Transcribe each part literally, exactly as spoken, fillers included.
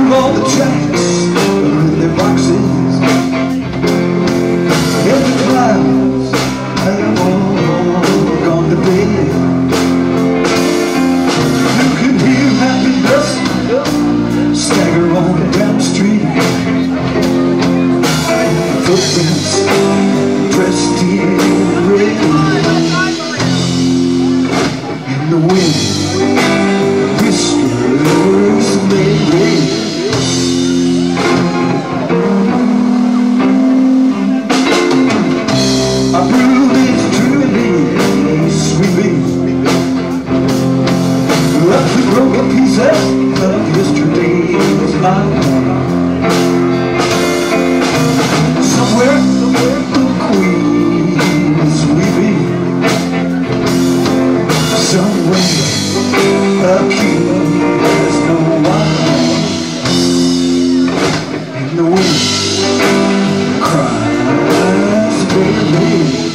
all the tracks in their boxes, and the clouds have all gone to bed. You can hear happiness stagger on down the street. Footprints dressed in red, and the wind whispers maybe. A brood is truly sweeping up the broken pieces of yesterday's life. Somewhere, the queen is weeping. Somewhere, a king has no wife, and the wind cries, baby.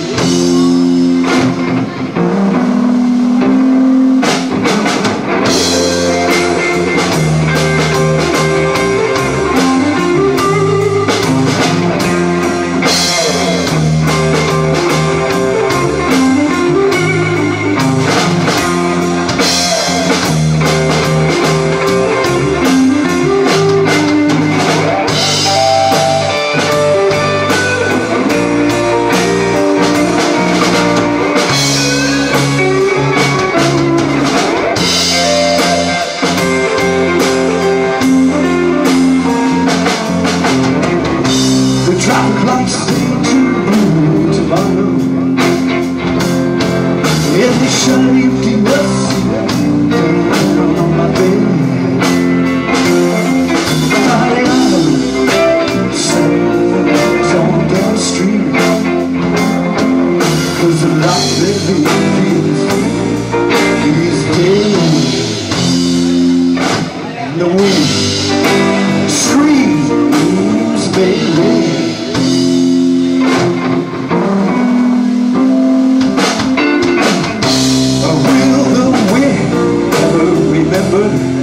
Traffic lights seem to blue tomorrow, and they shine emptiness down on my bed. Friday night sails on down the street, 'cause the life that lives is dead, and the wind screams, baby. Will the wind ever remember